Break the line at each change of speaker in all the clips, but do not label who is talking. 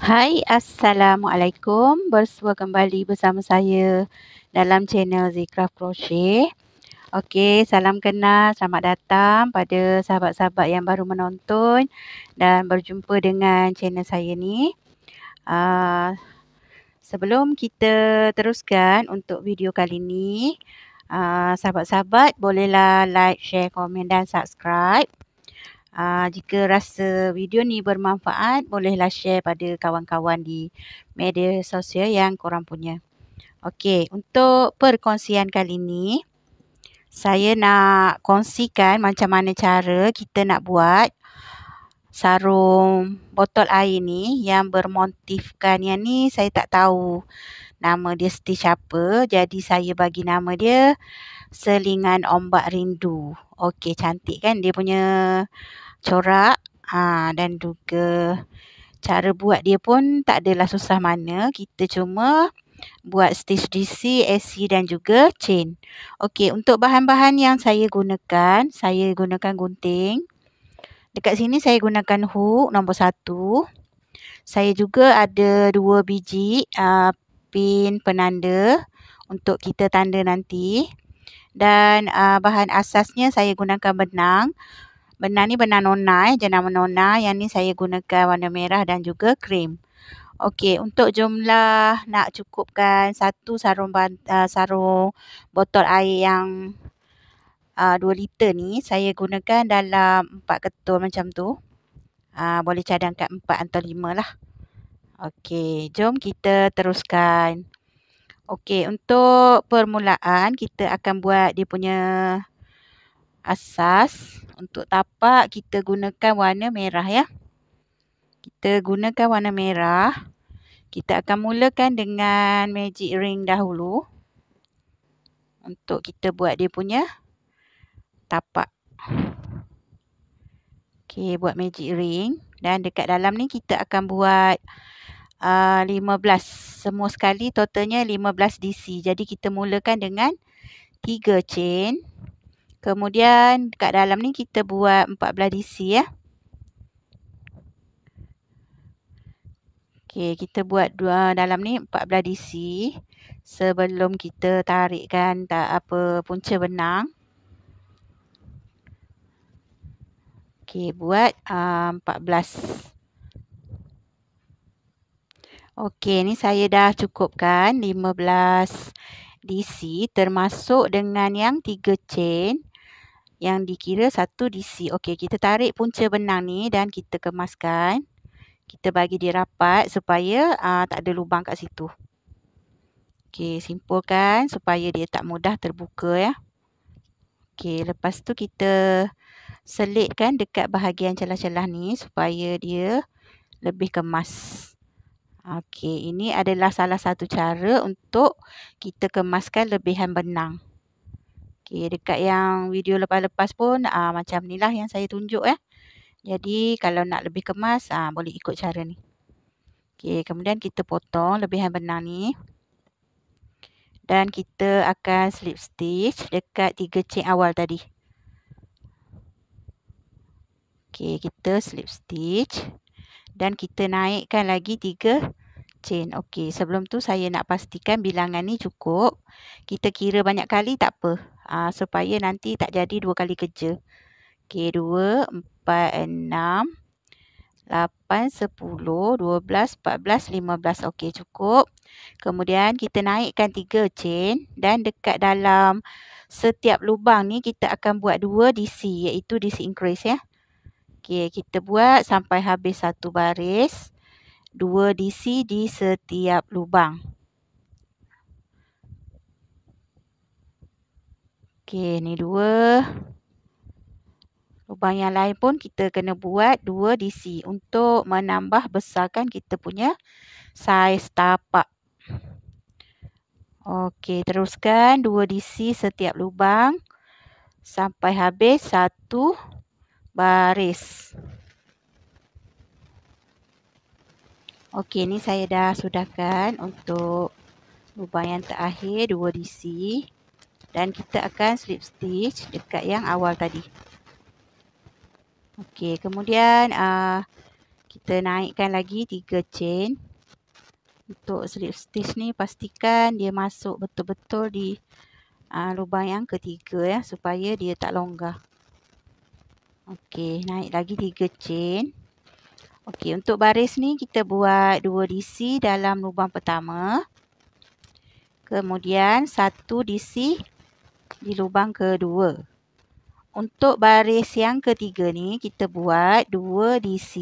Hai, Assalamualaikum. Bersua kembali bersama saya dalam channel Zikra Crochet. Okey, salam kenal, selamat datang pada sahabat-sahabat yang baru menonton dan berjumpa dengan channel saya ni. Sebelum kita teruskan untuk video kali ni, sahabat-sahabat bolehlah like, share, komen dan subscribe. Jika rasa video ni bermanfaat, bolehlah share pada kawan-kawan di media sosial yang korang punya. Okey, untuk perkongsian kali ni, saya nak kongsikan macam mana cara kita nak buat sarung botol air ni yang bermotifkan yang ni saya tak tahu nama dia stitch apa. Jadi saya bagi nama dia Selingan Ombak Rindu. Okey, cantik kan dia punya corak. Dan juga cara buat dia pun tak adalah susah mana. Kita cuma buat stitch DC, AC dan juga chain. Okey, untuk bahan-bahan yang saya gunakan gunting. Dekat sini saya gunakan hook nombor 1. Saya juga ada 2 biji pin penanda untuk kita tanda nanti. Dan bahan asasnya saya gunakan benang. Benang ni benang nona, jenama nona. Yang ni saya gunakan warna merah dan juga krim. Okey, untuk jumlah nak cukupkan satu sarung botol air yang 2 liter ni, saya gunakan dalam 4 ketul macam tu. Boleh cadangkan 4 atau 5 lah. Okey, jom kita teruskan. Okey, untuk permulaan kita akan buat dia punya asas. Untuk tapak kita gunakan warna merah ya. Kita gunakan warna merah. Kita akan mulakan dengan magic ring dahulu. Untuk kita buat dia punya tapak. Okey, buat magic ring. Dan dekat dalam ni kita akan buat 15. Semua sekali totalnya 15 DC. Jadi kita mulakan dengan 3 chain. Kemudian kat dalam ni kita buat 14 DC ya. Okey, kita buat dalam ni 14 DC sebelum kita tarikkan punca benang. Okey, buat 14. Okey, ni saya dah cukupkan 15 DC termasuk dengan yang 3 chain yang dikira 1 DC. Okey, kita tarik punca benang ni dan kita kemaskan. Kita bagi dia rapat supaya tak ada lubang kat situ. Okey, simpulkan supaya dia tak mudah terbuka ya. Okey, lepas tu kita selitkan dekat bahagian celah-celah ni supaya dia lebih kemas. Okey, ini adalah salah satu cara untuk kita kemaskan lebihan benang. Okey, dekat yang video lepas-lepas pun macam ni lah yang saya tunjuk ya. Jadi kalau nak lebih kemas boleh ikut cara ni. Okey, kemudian kita potong lebihan benang ni. Dan kita akan slip stitch dekat 3 chain awal tadi. Okey, kita slip stitch. Dan kita naikkan lagi 3 chain. Okey, sebelum tu saya nak pastikan bilangan ni cukup. Kita kira banyak kali tak apa. Supaya nanti tak jadi 2 kali kerja. Okey, 2, 4, 6, 8, 10, 12, 14, 15. Okey, cukup. Kemudian kita naikkan 3 chain. Dan dekat dalam setiap lubang ni kita akan buat 2 DC. Iaitu DC increase ya. Okey, kita buat sampai habis satu baris. 2 DC di setiap lubang. Okey, ni 2. Lubang yang lain pun kita kena buat 2 DC untuk menambah besarkan kita punya saiz tapak. Okey, teruskan 2 DC setiap lubang sampai habis satu baris. Okey, ni saya dah sudahkan untuk lubang yang terakhir 2 DC. Dan kita akan slip stitch dekat yang awal tadi. Okey, kemudian kita naikkan lagi 3 chain. Untuk slip stitch ni pastikan dia masuk betul-betul di lubang yang ketiga ya, supaya dia tak longgar. Okey, naik lagi 3 chain. Okey, untuk baris ni kita buat 2 DC dalam lubang pertama. Kemudian 1 DC di lubang kedua. Untuk baris yang ketiga ni kita buat 2 DC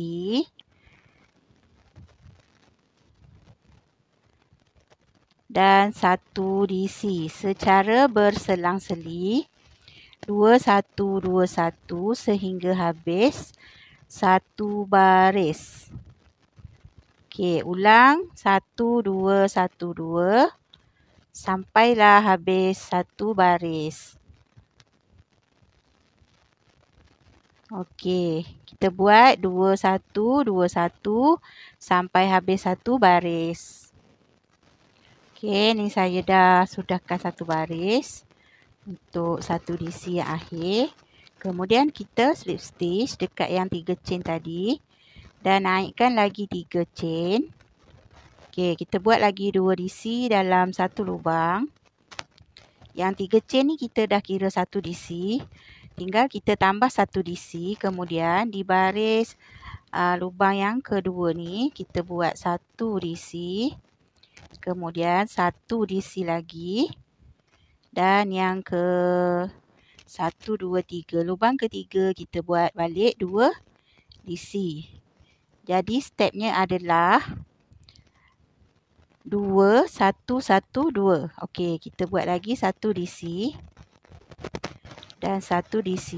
dan 1 DC secara berselang-seli. 2 1 2 1 sehingga habis 1 baris. Okey, ulang 1 2 1 2 sampailah habis 1 baris. Okey, kita buat 2 1 2 1 sampai habis 1 baris. Okey, ni saya dah sudahkan 1 baris untuk 1 DC yang akhir. Kemudian kita slip stitch dekat yang 3 chain tadi dan naikkan lagi 3 chain. Okey, kita buat lagi 2 DC dalam 1 lubang. Yang 3 chain ni kita dah kira 1 DC. Tinggal kita tambah 1 DC. Kemudian di baris lubang yang kedua ni kita buat 1 DC. Kemudian 1 DC lagi. Dan yang ke 1 2 3 lubang ketiga kita buat balik 2 DC. Jadi stepnya adalah 2 1 1 2. Okey, kita buat lagi 1 DC dan 1 DC.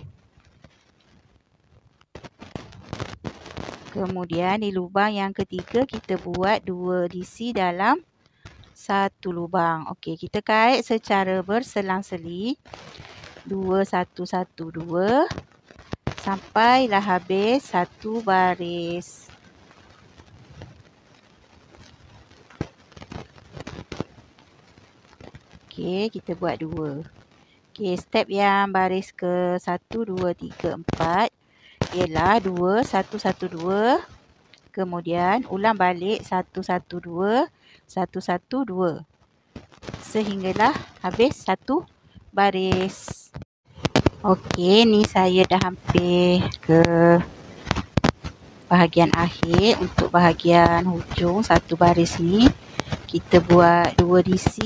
Kemudian di lubang yang ketiga kita buat 2 DC dalam 1 lubang. Okey, kita kait secara berselang-seli. 2 1 1 2 sampailah habis 1 baris. Okey, kita buat 2. Okey, step yang baris ke 1 2 3 4 ialah 2 1 1 2. Kemudian ulang balik 1 1 2 1 1 2 sehinggalah habis 1 baris. Okey, ni saya dah hampir ke bahagian akhir. Untuk bahagian hujung 1 baris ni kita buat 2 DC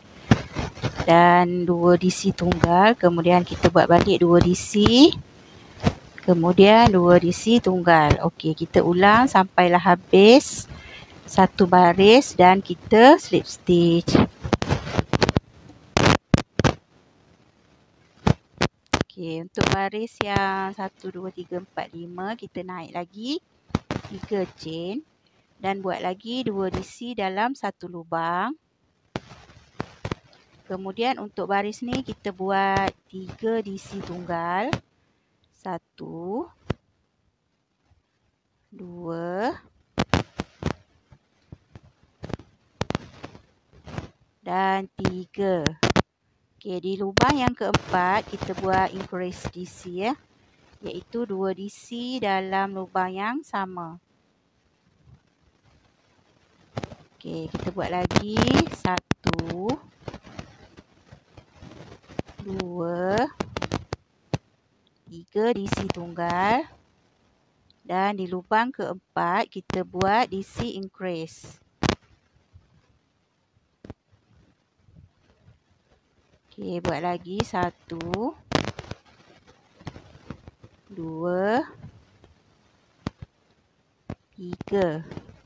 dan 2 DC tunggal. Kemudian kita buat balik 2 DC. Kemudian 2 DC tunggal. Okey, kita ulang sampailah habis 1 baris dan kita slip stitch. Okey, untuk baris yang 1 2 3 4 5 kita naik lagi 3 chain dan buat lagi 2 DC dalam 1 lubang. Kemudian untuk baris ni kita buat 3 DC tunggal. 1 2 dan 3. Okey, di lubang yang keempat kita buat increase DC ya, iaitu 2 DC dalam lubang yang sama. Okey, kita buat lagi 1 2 3 DC tunggal dan di lubang keempat kita buat DC increase. Okey, buat lagi 1 2 3.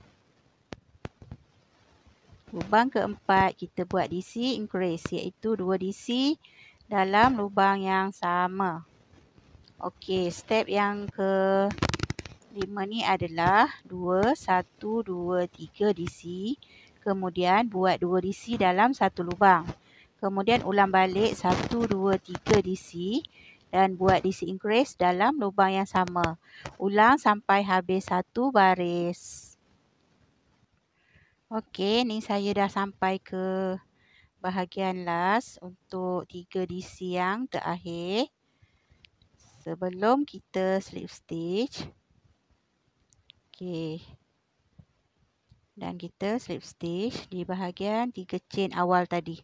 Lubang keempat kita buat DC increase iaitu 2 DC dalam lubang yang sama. Okey, step yang ke 5 ni adalah 2 1 2 3 DC. Kemudian buat 2 DC dalam 1 lubang. Kemudian ulang balik 1 2 3 DC dan buat DC increase dalam lubang yang sama. Ulang sampai habis 1 baris. Okey, ni saya dah sampai ke bahagian last untuk 3 DC yang terakhir. Sebelum kita slip stitch, Okey. Dan kita slip stitch di bahagian 3 chain awal tadi.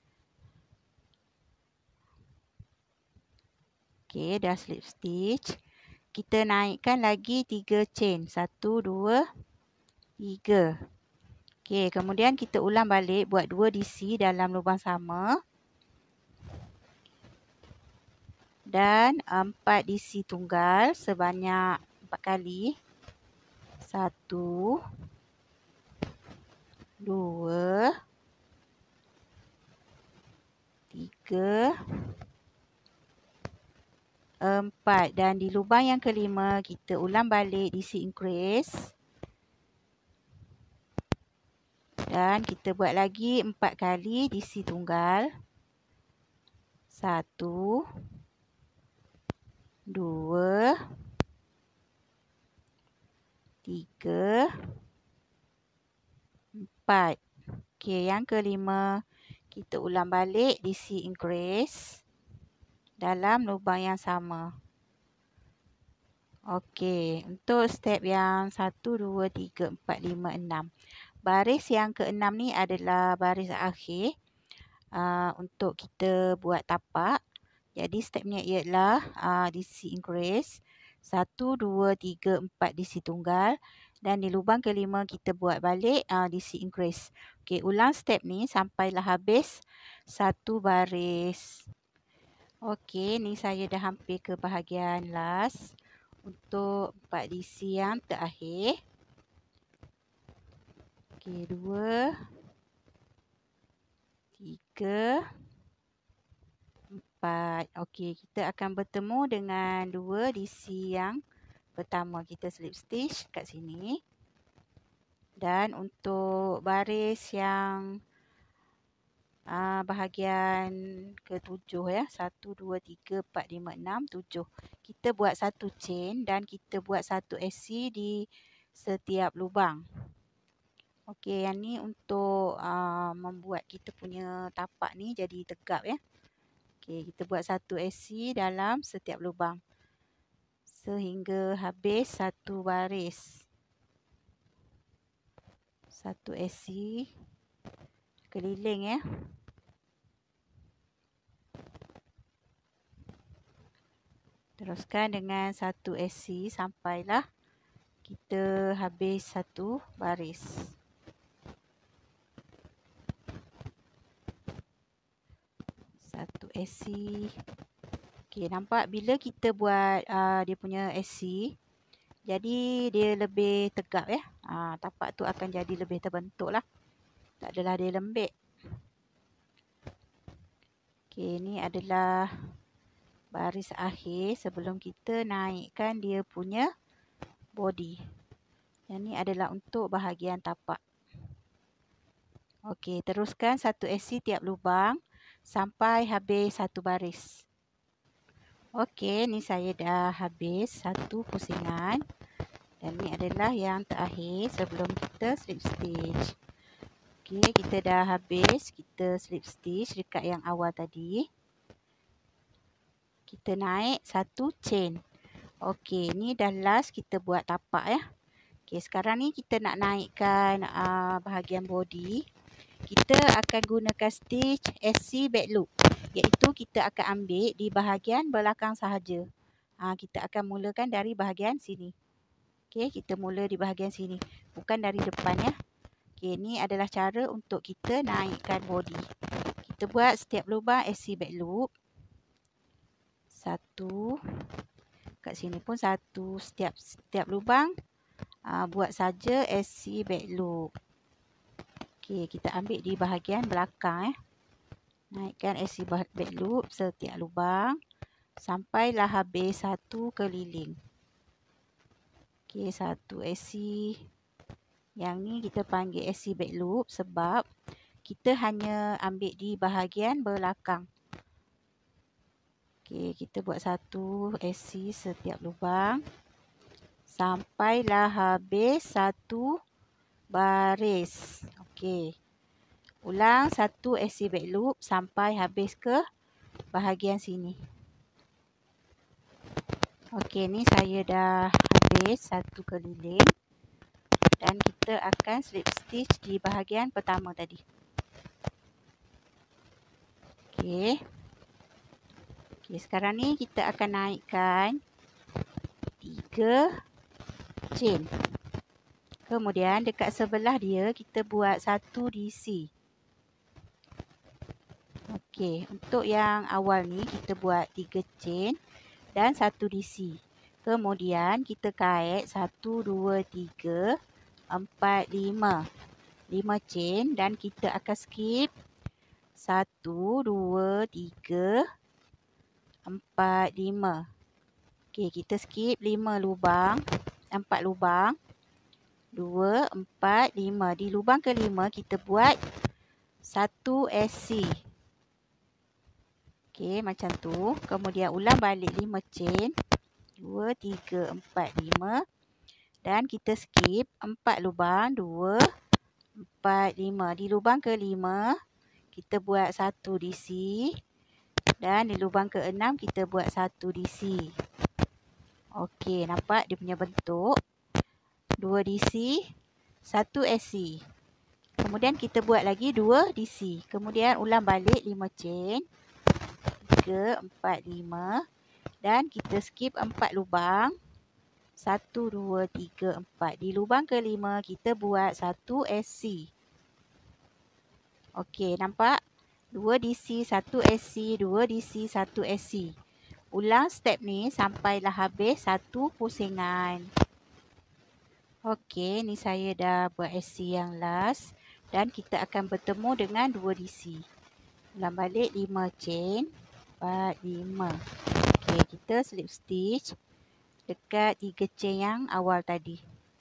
Okey, dah slip stitch. Kita naikkan lagi 3 chain. 1, 2, 3. Okey, kemudian kita ulang balik buat 2 DC dalam lubang sama. Dan 4 DC tunggal sebanyak 4 kali. 1, 2, 3, 4. Dan di lubang yang kelima kita ulang balik DC increase. Dan kita buat lagi 4 kali DC tunggal. 1, 2, 3, 4. Okey, yang kelima kita ulang balik DC increase dalam lubang yang sama. Okey, untuk step yang 1, 2, 3, 4, 5, 6. Baris yang ke-6 ni adalah baris akhir untuk kita buat tapak. Jadi stepnya ialah DC increase. 1, 2, 3, 4 DC tunggal. Dan di lubang kelima kita buat balik DC increase. Okey, ulang step ni sampailah habis satu baris. Okey, ni saya dah hampir ke bahagian last. Untuk 4 DC yang terakhir. Okey, 2, 3, 4. Okey, kita akan bertemu dengan 2 DC yang pertama. Kita slip stitch kat sini. Dan untuk baris yang bahagian ke-7 ya. 1, 2, 3, 4, 5, 6, 7. Kita buat satu chain dan kita buat satu SC di setiap lubang. Okey, yang ni untuk membuat kita punya tapak ni jadi tegap ya. Okey, kita buat satu SC dalam setiap lubang. Sehingga habis satu baris. Satu SC keliling ya. Teruskan dengan satu SC sampailah kita habis satu baris. Satu SC. Okey, nampak bila kita buat dia punya SC, jadi dia lebih tegap ya. Tapak tu akan jadi lebih terbentuk lah. Tak adalah dia lembik. Okey, ni adalah baris akhir sebelum kita naikkan dia punya body. Yang ni adalah untuk bahagian tapak. Okey, teruskan satu SC tiap lubang sampai habis satu baris. Okey, ni saya dah habis satu pusingan. Dan ni adalah yang terakhir sebelum kita slip stitch. Okey, kita dah habis. Kita slip stitch dekat yang awal tadi. Kita naik satu chain. Okey, ni dah last kita buat tapak ya. Okey, sekarang ni kita nak naikkan bahagian body. Kita akan gunakan stitch SC back loop. Iaitu kita akan ambil di bahagian belakang sahaja. Kita akan mulakan dari bahagian sini. Okey, kita mula di bahagian sini. Bukan dari depan ya. Okey, ni adalah cara untuk kita naikkan body. Kita buat setiap lubang SC back loop. Satu. Kat sini pun satu. Setiap lubang buat saja SC back loop. Okey, kita ambil di bahagian belakang ya. Naikkan SC back loop setiap lubang sampailah habis satu keliling. Okey, satu SC. Yang ni kita panggil SC back loop sebab kita hanya ambil di bahagian belakang. Okey, kita buat satu SC setiap lubang sampailah habis satu baris. Okey. Ulang satu SC back loop sampai habis ke bahagian sini. Okey, ni saya dah habis satu keliling. Dan kita akan slip stitch di bahagian pertama tadi. Okey. Okey, sekarang ni kita akan naikkan 3 chain. Kemudian dekat sebelah dia kita buat 1 DC. Okey, untuk yang awal ni kita buat 3 chain dan 1 DC. Kemudian kita kait 1 2 3 4 5. 5 chain dan kita akan skip 1 2 3 4 5. Okey, kita skip 5 lubang, 4 lubang. 2, 4, 5. Di lubang kelima kita buat 1 SC. Okey, macam tu. Kemudian ulang balik 5 chain. 2, 3, 4, 5. Dan kita skip 4 lubang. 2, 4, 5. Di lubang kelima kita buat 1 DC. Dan di lubang keenam kita buat 1 DC. Okey, nampak dia punya bentuk. 2 DC, 1 SC. Kemudian kita buat lagi 2 DC. Kemudian ulang balik 5 chain. 3, 4, 5. Dan kita skip 4 lubang. 1, 2, 3, 4. Di lubang kelima kita buat 1 SC. Okey, nampak? 2 DC, 1 SC, 2 DC, 1 SC. Ulang step ni sampailah habis 1 pusingan. Okey, ni saya dah buat SC yang last. Dan kita akan bertemu dengan 2 DC. Ulang balik 5 chain. 4, 5. Okey, kita slip stitch dekat 3 chain yang awal tadi.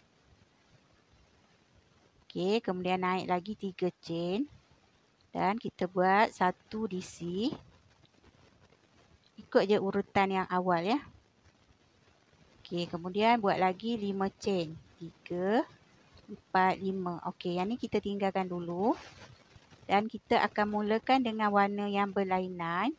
Okey, kemudian naik lagi 3 chain. Dan kita buat 1 DC. Ikut je urutan yang awal ya. Okey, kemudian buat lagi 5 chain. 3, 4, 5. Okey, yang ni kita tinggalkan dulu. Dan kita akan mulakan dengan warna yang berlainan.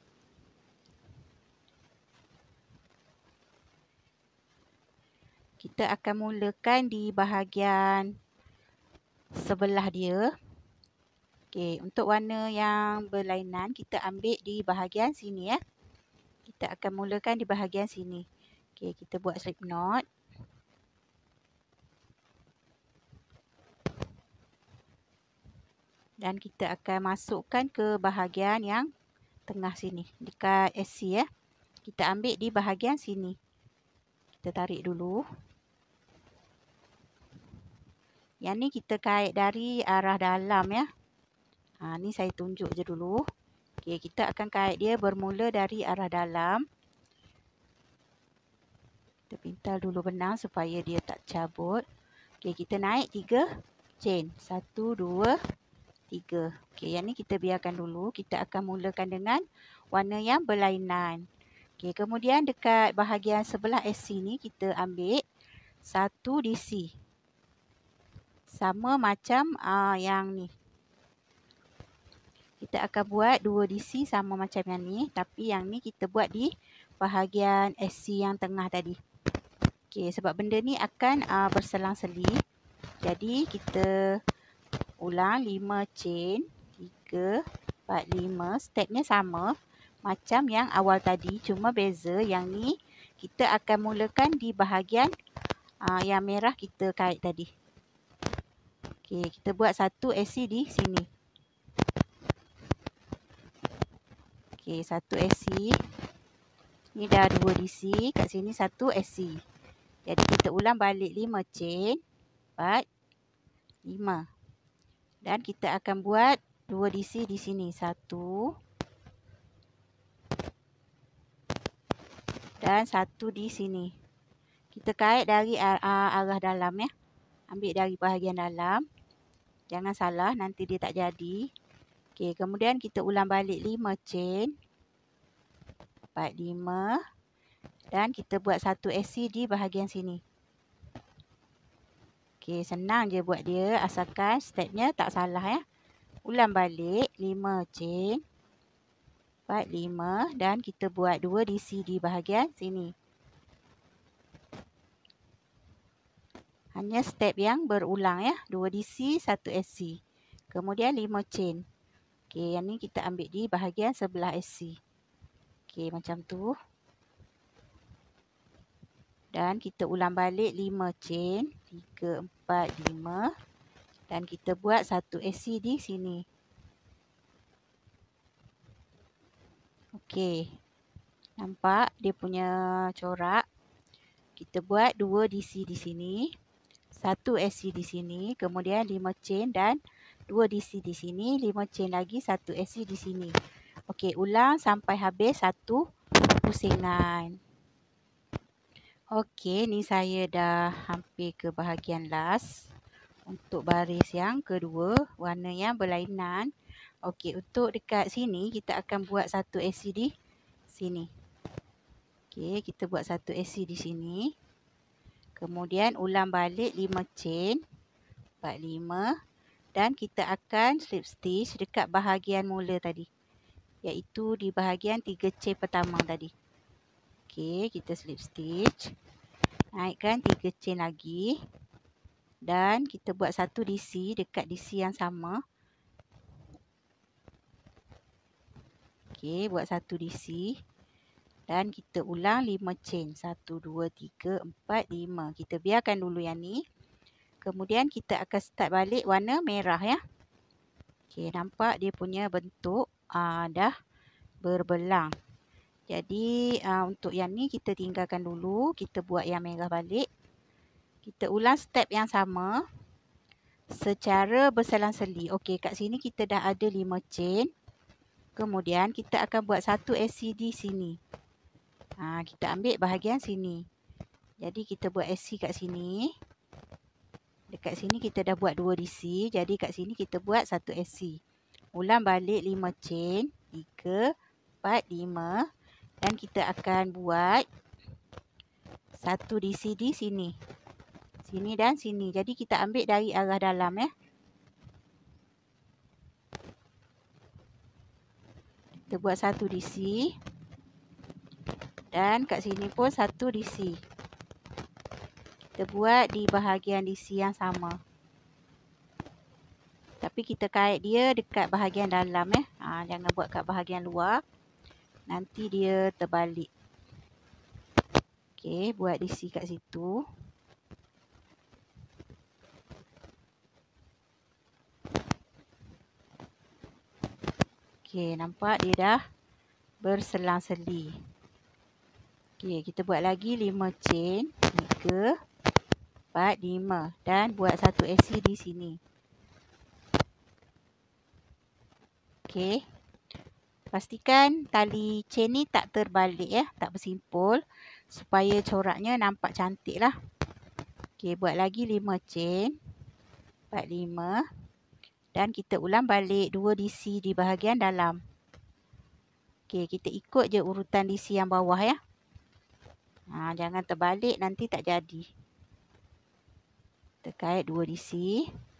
Kita akan mulakan di bahagian sebelah dia. Okey, untuk warna yang berlainan kita ambil di bahagian sini ya. Kita akan mulakan di bahagian sini. Okey, kita buat slip knot. Dan kita akan masukkan ke bahagian yang tengah sini. Dekat SC ya. Kita ambil di bahagian sini. Kita tarik dulu. Yang ni kita kait dari arah dalam ya. Ni saya tunjuk je dulu. Okey, kita akan kait dia bermula dari arah dalam. Kita pintal dulu benang supaya dia tak cabut. Okey, kita naik 3 chain. 1, 2, 3. Okey, yang ni kita biarkan dulu. Kita akan mulakan dengan warna yang berlainan. Okey, kemudian dekat bahagian sebelah SC ni kita ambil 1 DC. Sama macam yang ni. Kita akan buat 2 DC sama macam yang ni. Tapi yang ni kita buat di bahagian SC yang tengah tadi. Okey, sebab benda ni akan berselang-seli. Jadi kita ulang 5 chain. 3, 4, 5. Stepnya sama macam yang awal tadi. Cuma beza yang ni kita akan mulakan di bahagian yang merah kita kait tadi. Okey, kita buat 1 SC di sini. Okey, 1 SC. Ni dah 2 DC. Kat sini 1 SC. Jadi kita ulang balik 5 chain. 4, 5. Dan kita akan buat 2 DC di sini. 1. Dan 1 di sini. Kita kait dari arah dalam ya. Ambil dari bahagian dalam. Jangan salah, nanti dia tak jadi. Okey, kemudian kita ulang balik 5 chain. 4, 5. Dan kita buat 1 SC di bahagian sini. Okey, senang je buat dia asalkan stepnya tak salah ya. Ulang balik 5 chain. 4, 5. Dan kita buat 2 DC di bahagian sini. Hanya step yang berulang ya. 2 DC, 1 SC. Kemudian 5 chain. Okey, yang ni kita ambil di bahagian sebelah SC. Okey, macam tu. Dan kita ulang balik 5 chain. 3, 4, 5. Dan kita buat 1 SC di sini. Okey. Nampak dia punya corak. Kita buat 2 DC di sini. 1 SC di sini. Kemudian 5 chain dan 2 DC di sini. 5 chain lagi, 1 SC di sini. Okey, ulang sampai habis satu pusingan. Okey, ni saya dah hampir ke bahagian last. Untuk baris yang kedua, warna yang berlainan. Okey, untuk dekat sini, kita akan buat 1 SC di sini. Okey, kita buat 1 SC di sini. Kemudian ulang balik 5 chain. 4, 5. Dan kita akan slip stitch dekat bahagian mula tadi. Iaitu di bahagian 3 chain pertama tadi. Okey, kita slip stitch. Naikkan 3 chain lagi. Dan kita buat 1 DC dekat DC yang sama. Okey, buat 1 DC. Dan kita ulang 5 chain. 1, 2, 3, 4, 5. Kita biarkan dulu yang ni. Kemudian kita akan start balik warna merah ya. Okey, nampak dia punya bentuk dah berbelang. Jadi untuk yang ni kita tinggalkan dulu. Kita buat yang merah balik. Kita ulang step yang sama secara berselang-seli. Okey, kat sini kita dah ada 5 chain. Kemudian kita akan buat 1 SC di sini. Kita ambil bahagian sini. Jadi kita buat SC kat sini. Dekat sini kita dah buat 2 DC. Jadi kat sini kita buat 1 SC. Ulang balik 5 chain. 3, 4, 5. Dan kita akan buat 1 DC di sini. Sini dan sini. Jadi kita ambil dari arah dalam ya. Kita buat 1 DC. Dan kat sini pun 1 DC. Kita buat di bahagian DC yang sama. Tapi kita kait dia dekat bahagian dalam ya. Jangan buat kat bahagian luar. Nanti dia terbalik. Okey, buat DC kat situ. Okey, nampak dia dah berselang-seli. Okey, kita buat lagi 5 chain. 3, 4, 5. Dan buat 1 SC di sini. Okey. Pastikan tali chain ni tak terbalik ya. Tak bersimpul. Supaya coraknya nampak cantik lah. Okey, buat lagi 5 chain. 4, 5. Dan kita ulang balik 2 DC di bahagian dalam. Okey, kita ikut je urutan DC yang bawah ya. Jangan terbalik, nanti tak jadi. Kita kait 2 DC.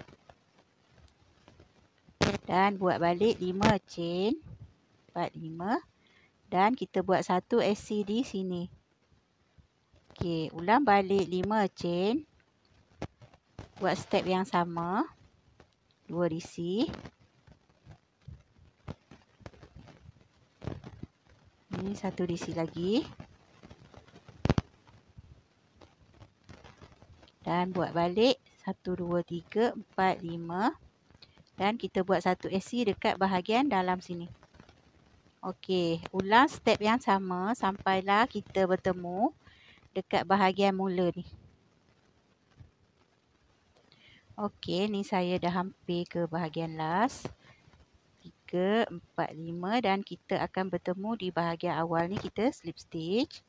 Dan buat balik 5 chain. 4, 5. Dan kita buat 1 SC di sini. Okey, ulang balik 5 chain. Buat step yang sama. 2 DC. Ini 1 DC lagi. Dan buat balik 1, 2, 3, 4, 5. Dan kita buat 1 SC dekat bahagian dalam sini. Okey, ulang step yang sama sampailah kita bertemu dekat bahagian mula ni. Okey, ni saya dah hampir ke bahagian last. 3, 4, 5 dan kita akan bertemu di bahagian awal ni. Kita slip stitch.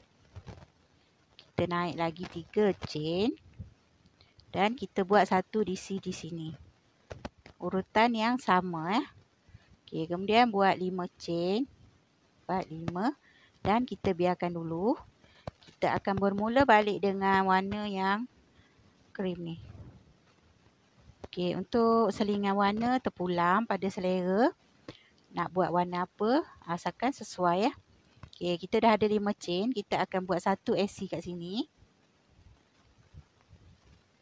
Kita naik lagi 3 chain. Dan kita buat 1 DC di sini. Urutan yang sama Okey, kemudian buat 5 chain. 4, 5. Dan kita biarkan dulu. Kita akan bermula balik dengan warna yang krim ni. Okey, untuk selingan warna terpulang pada selera. Nak buat warna apa, asalkan sesuai ya. Okey, kita dah ada 5 chain. Kita akan buat 1 SC kat sini.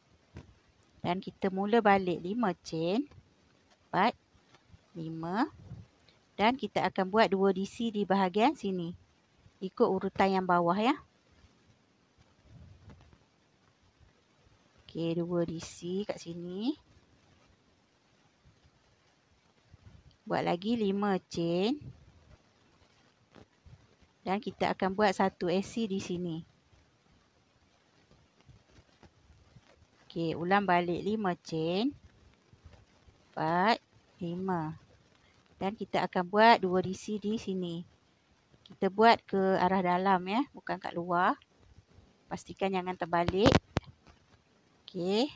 Dan kita mula balik 5 chain. 4, 5. Dan kita akan buat 2 DC di bahagian sini. Ikut urutan yang bawah ya. Okey, 2 DC kat sini. Buat lagi 5 chain. Dan kita akan buat 1 AC di sini. Okey, ulang balik 5 chain. 4, 5. Dan kita akan buat 2 DC di sini. Kita buat ke arah dalam ya, bukan kat luar. Pastikan jangan terbalik. Okey.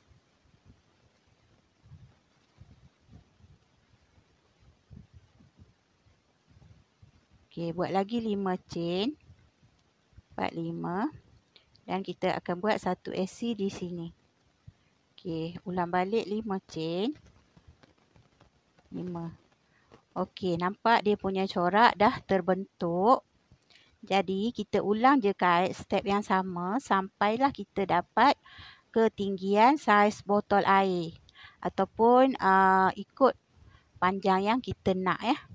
Okey, buat lagi 5 chain. 4, 5. Dan kita akan buat 1 AC di sini. Okey, ulang balik 5 chain. 5. Okey, nampak dia punya corak dah terbentuk. Jadi, kita ulang je kait step yang sama sampailah kita dapat ketinggian saiz botol air. Ataupun ikut panjang yang kita nak ya.